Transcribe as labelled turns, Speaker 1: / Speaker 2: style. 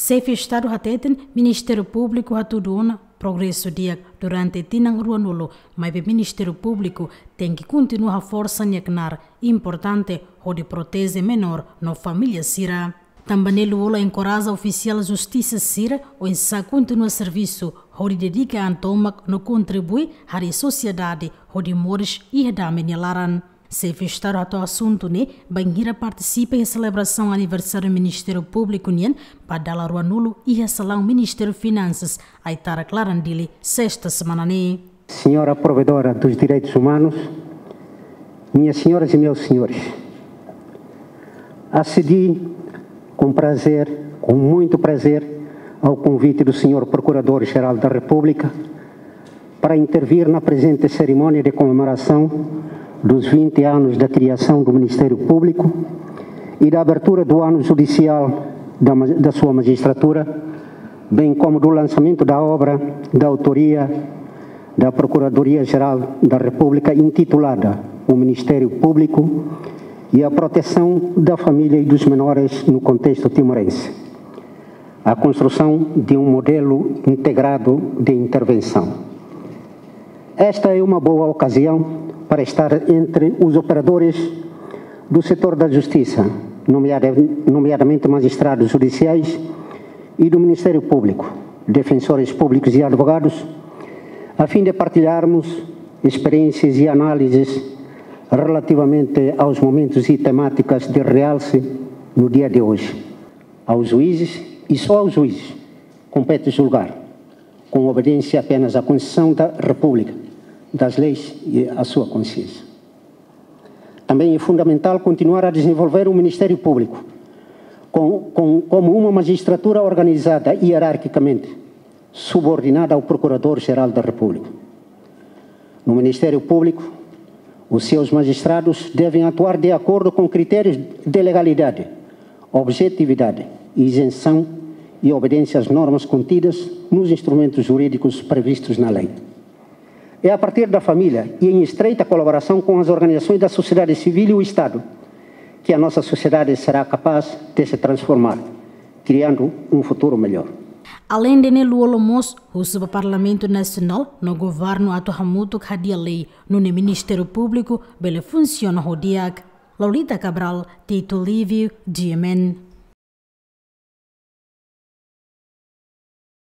Speaker 1: Sefe Estado hateten Ministério Público hatuduna progresso dia durante tinang ruanulo, mas o Ministério Público tem que continuar a força nyaknar importante onde protege menor no família Sira. Também ele encoraja oficial justiça Sira ou insa continua serviço onde dedica a antomak no contribui à sociedade onde mores e dame nyalaran. Se fechar o assunto, Banhira participa em celebração aniversário do Ministério Público para dar rua nulo e salão Ministério Finanças a Itara Clarandili sexta semana.
Speaker 2: Senhora provedora dos direitos humanos, minhas senhoras e meus senhores, acedi com prazer, com muito prazer, ao convite do Senhor Procurador-Geral da República para intervir na presente cerimônia de comemoração dos 20 anos da criação do Ministério Público e da abertura do ano judicial da sua magistratura, bem como do lançamento da obra da autoria da Procuradoria-Geral da República intitulada O Ministério Público e a Proteção da Família e dos Menores no Contexto Timorense. A construção de um modelo integrado de intervenção. Esta é uma boa ocasião para estar entre os operadores do setor da justiça, nomeadamente magistrados judiciais e do Ministério Público, defensores públicos e advogados, a fim de partilharmos experiências e análises relativamente aos momentos e temáticas de realce no dia de hoje. Aos juízes, e só aos juízes, compete julgar, com obediência apenas à Constituição da República, das leis e à sua consciência. Também é fundamental continuar a desenvolver o Ministério Público como uma magistratura organizada hierarquicamente, subordinada ao Procurador-Geral da República. No Ministério Público, os seus magistrados devem atuar de acordo com critérios de legalidade, objetividade, isenção e obediência às normas contidas nos instrumentos jurídicos previstos na lei. É a partir da família e em estreita colaboração com as organizações da sociedade civil e o Estado que a nossa sociedade será capaz de se transformar, criando um futuro melhor.
Speaker 1: Além de Neluolomos, o Subparlamento Nacional no governo atuhamuto hadia lei no Ministério Público bele funciona hodiak. Lolita Cabral, Tito Lívio, GMN.